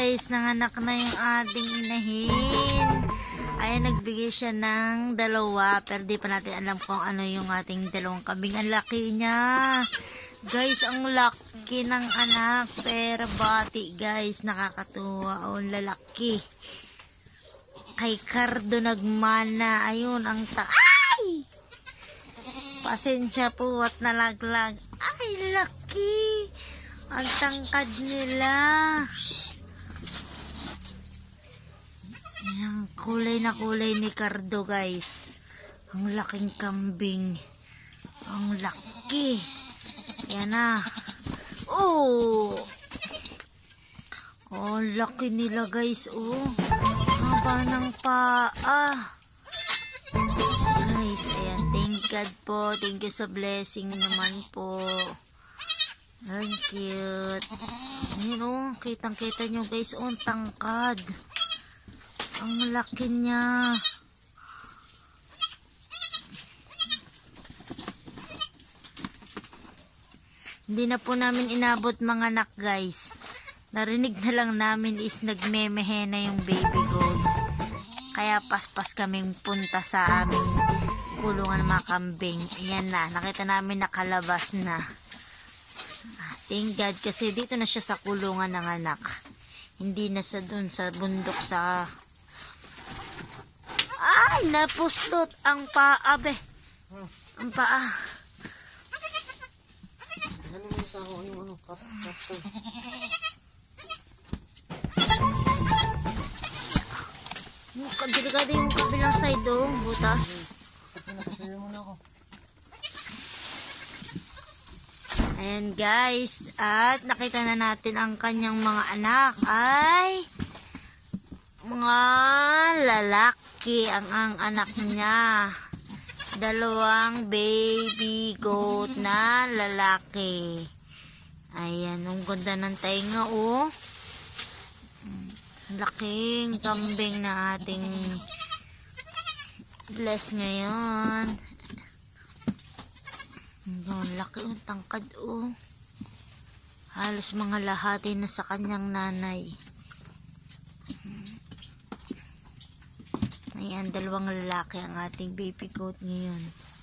guys, nanganak na yung ating inahin. Ayan, nagbigay siya ng 2, pero di pa natin alam kung ano yung ating 2 kambing. Ang laki niya. Guys, ang laki ng anak. Pero bati guys, nakakatuwa. O, lalaki. Kay Cardo nagmana. Ayun, ang ay! Pasensya po at nalaglag. Ay, laki! Ang tangkad nila. Ayan, kulay na kulay ni Cardo guys. Ang laking kambing. Ang laki. Yan na. Oh! Oh, laki nila guys. Oh, haba ng paa. Guys, ayan. Thank God po. Thank you sa blessing naman po. Ang cute. Ayan oh. Kitang-kita nyo guys. Oh, ang tangkad. Ang laki niya. Hindi na po namin inabot mga anak guys. Narinig na lang namin is nagmemehe na yung baby goat. Kaya paspas kaming punta sa aming kulungan ng mga kambing. Ayan na. Nakita namin nakalabas na. Thank God kasi dito na siya sa kulungan ng anak. Hindi na sa dun sa bundok sa... Ay! Napuslot ang paa be. Ang paa. Ano mo sa ako? Ano? Kapto. Delikado yung kabilang side oh. Butas. Nakasuyo mo na ako. Ayan guys. At nakita na natin ang kanyang mga anak. Ay! Mga lalaki ang anak niya. 2 baby goat na lalaki. Ayan, ang ganda ng tainga oh. Laking kambing na ating bless ngayon. Ang laki ang tangkad oh. Halos mga lahati na sa kanyang nanay. Ayan, 2 lalaki ang ating baby goat ngayon.